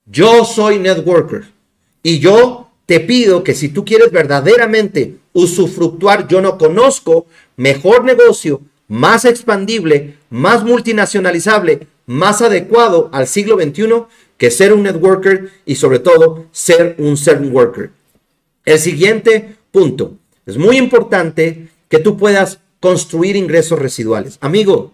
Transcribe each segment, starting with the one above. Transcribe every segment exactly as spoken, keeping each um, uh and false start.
Yo soy networker y yo te pido que si tú quieres verdaderamente usufructuar, yo no conozco mejor negocio, más expandible, más multinacionalizable, más adecuado al siglo veintiuno que ser un networker y sobre todo ser un servant worker. El siguiente punto. Es muy importante que tú puedas construir ingresos residuales. Amigo,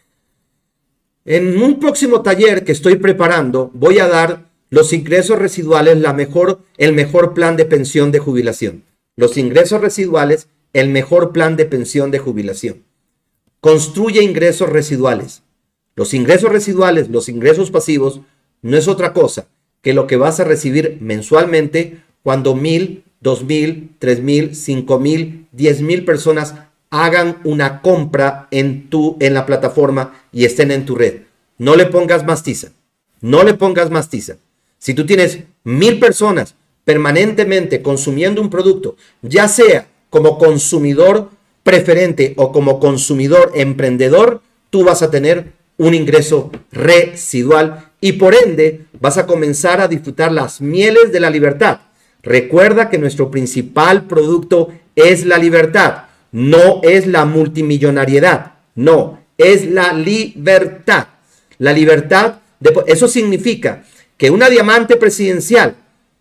en un próximo taller que estoy preparando voy a dar los ingresos residuales, la mejor, el mejor plan de pensión de jubilación. Los ingresos residuales, el mejor plan de pensión de jubilación. Construye ingresos residuales. Los ingresos residuales, los ingresos pasivos, no es otra cosa que lo que vas a recibir mensualmente cuando mil, dos mil, tres mil, cinco mil, diez mil personas hagan una compra en, tu, en la plataforma y estén en tu red. No le pongas más tiza. No le pongas más tiza. Si tú tienes mil personas permanentemente consumiendo un producto, ya sea como consumidor preferente o como consumidor emprendedor, tú vas a tener un ingreso residual y por ende vas a comenzar a disfrutar las mieles de la libertad. Recuerda que nuestro principal producto es la libertad, no es la multimillonariedad, no, es la libertad. La libertad, de, eso significa que una diamante presidencial,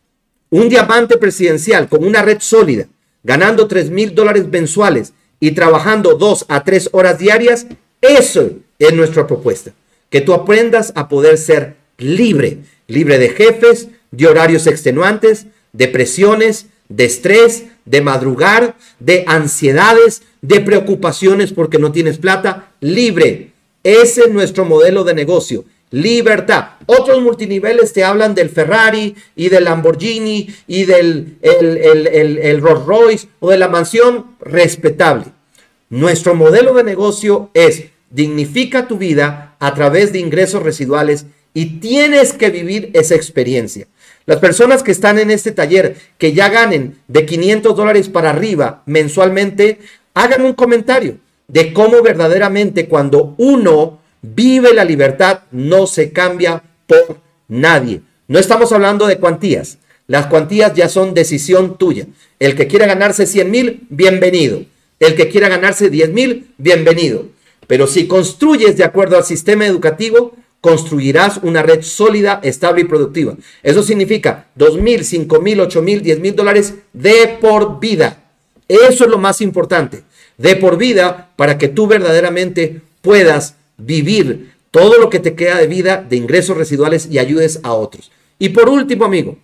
un diamante presidencial con una red sólida, ganando tres mil dólares mensuales y trabajando dos a tres horas diarias, eso es nuestra propuesta. Que tú aprendas a poder ser libre, libre de jefes, de horarios extenuantes, de presiones, de estrés, de madrugar, de ansiedades, de preocupaciones porque no tienes plata, libre. Ese es nuestro modelo de negocio. Libertad. Otros multiniveles te hablan del Ferrari y del Lamborghini y del el, el, el, el Rolls Royce o de la mansión. Respetable. Nuestro modelo de negocio es dignifica tu vida a través de ingresos residuales y tienes que vivir esa experiencia. Las personas que están en este taller que ya ganen de quinientos dólares para arriba mensualmente, hagan un comentario de cómo verdaderamente cuando uno vive la libertad no se cambia por nadie. No estamos hablando de cuantías. Las cuantías ya son decisión tuya. El que quiera ganarse cien mil, bienvenido. El que quiera ganarse diez mil, bienvenido. Pero si construyes de acuerdo al sistema educativo, construirás una red sólida, estable y productiva. Eso significa dos mil, cinco mil, ocho mil, diez mil dólares de por vida. Eso es lo más importante. De por vida para que tú verdaderamente puedas vivir todo lo que te queda de vida de ingresos residuales y ayudes a otros. Y por último, amigo,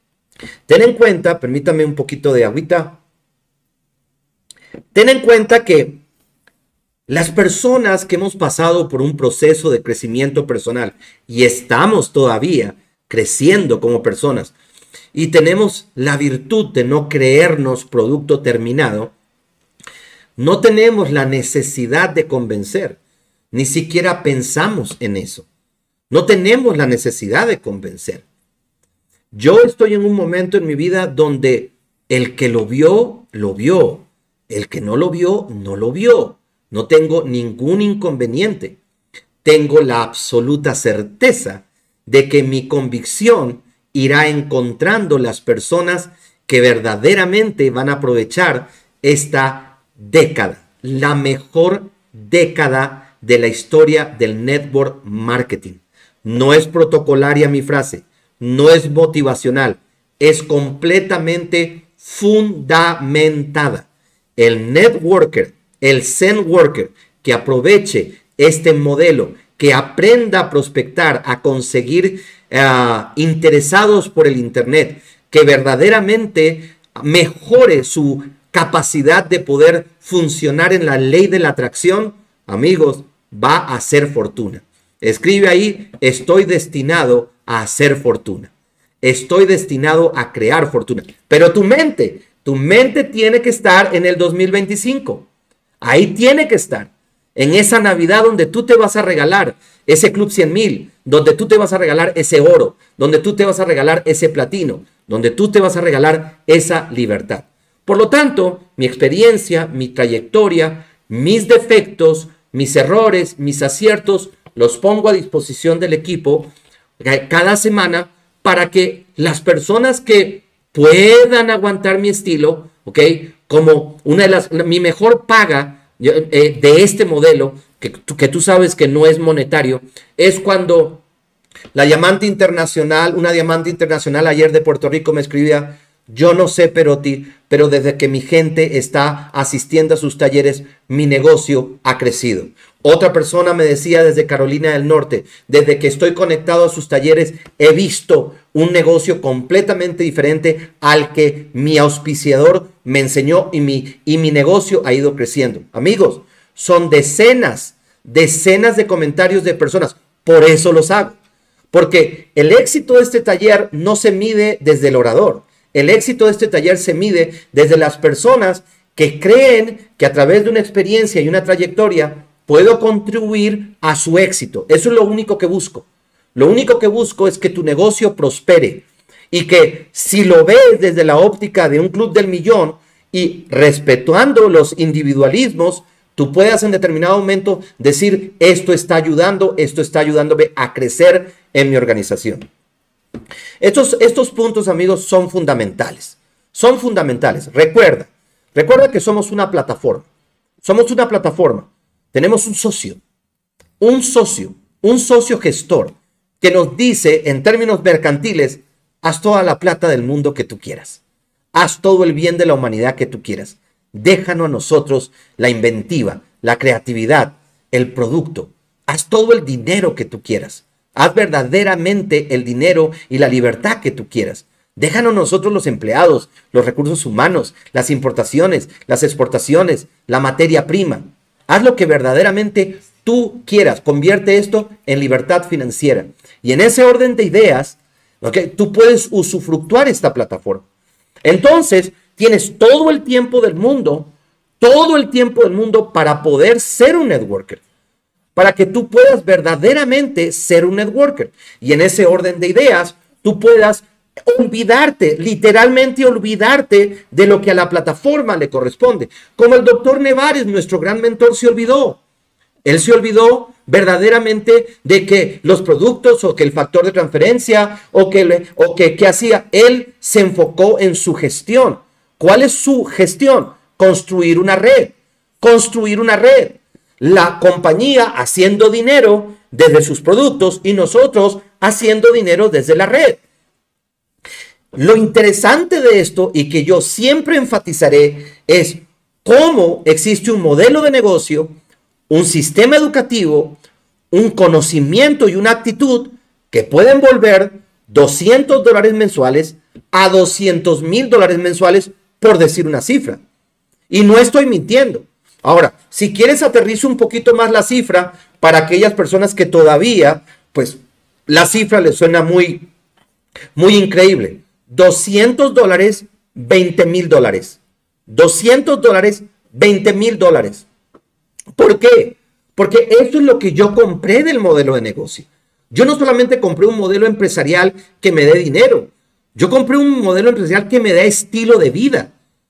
ten en cuenta, permítame un poquito de agüita. Ten en cuenta que las personas que hemos pasado por un proceso de crecimiento personal y estamos todavía creciendo como personas y tenemos la virtud de no creernos producto terminado, no tenemos la necesidad de convencer, ni siquiera pensamos en eso. No tenemos la necesidad de convencer. Yo estoy en un momento en mi vida donde el que lo vio, lo vio. El que no lo vio, no lo vio. No tengo ningún inconveniente. Tengo la absoluta certeza de que mi convicción irá encontrando las personas que verdaderamente van a aprovechar esta década, la mejor década de la historia del network marketing. No es protocolaria mi frase, no es motivacional, es completamente fundamentada. El networker, el Zen worker que aproveche este modelo, que aprenda a prospectar, a conseguir uh, interesados por el internet, que verdaderamente mejore su capacidad de poder funcionar en la ley de la atracción, amigos, va a hacer fortuna. Escribe ahí, estoy destinado a hacer fortuna. Estoy destinado a crear fortuna. Pero tu mente, tu mente tiene que estar en el dos mil veinticinco. Ahí tiene que estar. En esa Navidad donde tú te vas a regalar ese Club cien mil, donde tú te vas a regalar ese oro, donde tú te vas a regalar ese platino, donde tú te vas a regalar esa libertad. Por lo tanto, mi experiencia, mi trayectoria, mis defectos, mis errores, mis aciertos, los pongo a disposición del equipo cada semana para que las personas que puedan aguantar mi estilo, ¿ok? Como una de las, mi mejor paga eh, de este modelo, que, que tú sabes que no es monetario, es cuando la diamante internacional, una diamante internacional ayer de Puerto Rico me escribía: yo no sé, Perotti, pero desde que mi gente está asistiendo a sus talleres, mi negocio ha crecido. Otra persona me decía desde Carolina del Norte: desde que estoy conectado a sus talleres, he visto un negocio completamente diferente al que mi auspiciador me enseñó y mi, y mi negocio ha ido creciendo. Amigos, son decenas, decenas de comentarios de personas. Por eso los hago. Porque el éxito de este taller no se mide desde el orador. El éxito de este taller se mide desde las personas que creen que a través de una experiencia y una trayectoria puedo contribuir a su éxito. Eso es lo único que busco. Lo único que busco es que tu negocio prospere y que si lo ves desde la óptica de un club del millón y respetando los individualismos, tú puedas en determinado momento decir: esto está ayudando, esto está ayudándome a crecer en mi organización. Estos, estos puntos, amigos, son fundamentales. Son fundamentales. Recuerda, recuerda que somos una plataforma. Somos una plataforma. Tenemos un socio, un socio, un socio gestor que nos dice en términos mercantiles: haz toda la plata del mundo que tú quieras. Haz todo el bien de la humanidad que tú quieras. Déjanos a nosotros la inventiva, la creatividad, el producto. Haz todo el dinero que tú quieras. Haz verdaderamente el dinero y la libertad que tú quieras. Déjanos nosotros los empleados, los recursos humanos, las importaciones, las exportaciones, la materia prima. Haz lo que verdaderamente tú quieras. Convierte esto en libertad financiera. Y en ese orden de ideas, ¿okay?, tú puedes usufructuar esta plataforma. Entonces, tienes todo el tiempo del mundo, todo el tiempo del mundo para poder ser un networker. Para que tú puedas verdaderamente ser un networker. Y en ese orden de ideas, tú puedas olvidarte, literalmente olvidarte de lo que a la plataforma le corresponde. Como el doctor Nevares, nuestro gran mentor, se olvidó. Él se olvidó verdaderamente de que los productos o que el factor de transferencia o que, le, o que, que hacía. Él se enfocó en su gestión. ¿Cuál es su gestión? Construir una red. Construir una red. La compañía haciendo dinero desde sus productos y nosotros haciendo dinero desde la red. Lo interesante de esto, y que yo siempre enfatizaré, es cómo existe un modelo de negocio, un sistema educativo, un conocimiento y una actitud que pueden volver doscientos dólares mensuales a doscientos mil dólares mensuales, por decir una cifra. Y no estoy mintiendo. Ahora, si quieres, aterrizo un poquito más la cifra para aquellas personas que todavía, pues, la cifra les suena muy, muy increíble. doscientos dólares, veinte mil dólares. doscientos dólares, veinte mil dólares. ¿Por qué? Porque eso es lo que yo compré del modelo de negocio. Yo no solamente compré un modelo empresarial que me dé dinero. Yo compré un modelo empresarial que me dé estilo de vida.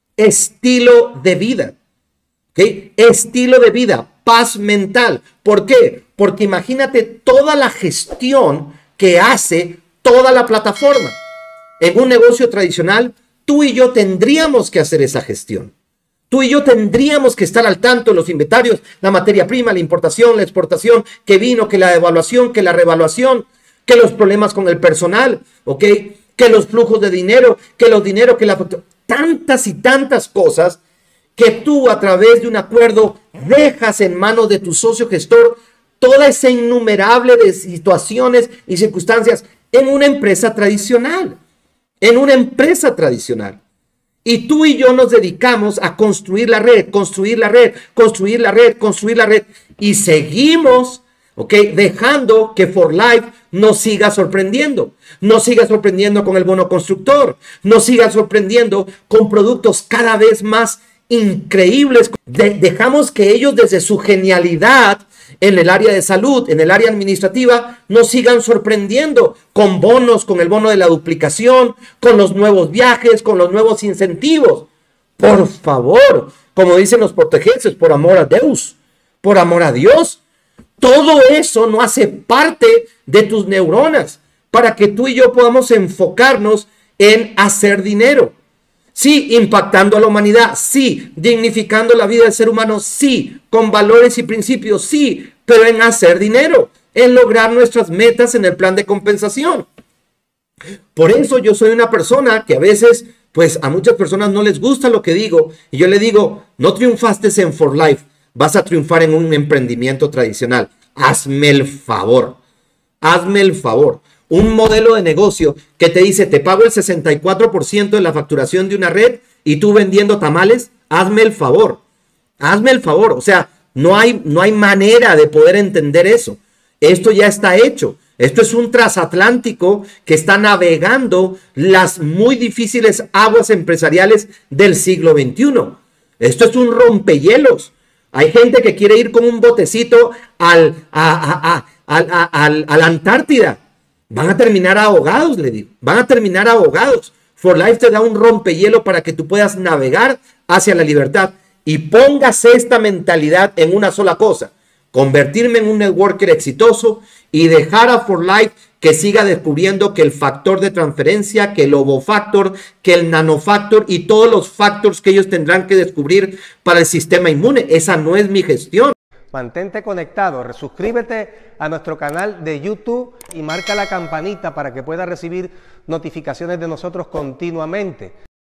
Estilo de vida. ¿Okay? Estilo de vida, paz mental. ¿Por qué? Porque imagínate toda la gestión que hace toda la plataforma. En un negocio tradicional, tú y yo tendríamos que hacer esa gestión. Tú y yo tendríamos que estar al tanto de los inventarios, la materia prima, la importación, la exportación, que vino, que la devaluación, que la revaluación, que los problemas con el personal, ¿ok? Que los flujos de dinero, que los dineros, que la... tantas y tantas cosas que tú a través de un acuerdo dejas en manos de tu socio gestor toda esa innumerable de situaciones y circunstancias en una empresa tradicional, en una empresa tradicional. Y tú y yo nos dedicamos a construir la red, construir la red, construir la red, construir la red. Y seguimos, ¿ok?, dejando que For Life nos siga sorprendiendo. Nos siga sorprendiendo con el bono constructor. Nos siga sorprendiendo con productos cada vez más increíbles. De- dejamos que ellos, desde su genialidad en el área de salud, en el área administrativa, nos sigan sorprendiendo con bonos, con el bono de la duplicación, con los nuevos viajes, con los nuevos incentivos. Por favor, como dicen los portugueses, por amor a Deus, por amor a Dios, todo eso no hace parte de tus neuronas. para que tú y yo podamos enfocarnos en hacer dinero. Sí, impactando a la humanidad, sí, dignificando la vida del ser humano, sí, con valores y principios, sí, pero en hacer dinero, en lograr nuestras metas en el plan de compensación. Por eso yo soy una persona que a veces, pues a muchas personas no les gusta lo que digo, y yo le digo, no triunfaste en For Life, vas a triunfar en un emprendimiento tradicional. Hazme el favor, hazme el favor. Un modelo de negocio que te dice, te pago el sesenta y cuatro por ciento de la facturación de una red y tú vendiendo tamales, hazme el favor, hazme el favor. O sea, no hay, no hay manera de poder entender eso. Esto ya está hecho. Esto es un transatlántico que está navegando las muy difíciles aguas empresariales del siglo veintiuno. Esto es un rompehielos. Hay gente que quiere ir con un botecito al, a, a, a, a, a, a, a la Antártida. Van a terminar ahogados, le digo. Van a terminar ahogados. For Life te da un rompehielo para que tú puedas navegar hacia la libertad. Y póngase esta mentalidad en una sola cosa. Convertirme en un networker exitoso y dejar a For Life que siga descubriendo que el factor de transferencia, que el ovofactor, que el nanofactor y todos los factores que ellos tendrán que descubrir para el sistema inmune. Esa no es mi gestión. Mantente conectado, suscríbete a nuestro canal de YouTube y marca la campanita para que puedas recibir notificaciones de nosotros continuamente.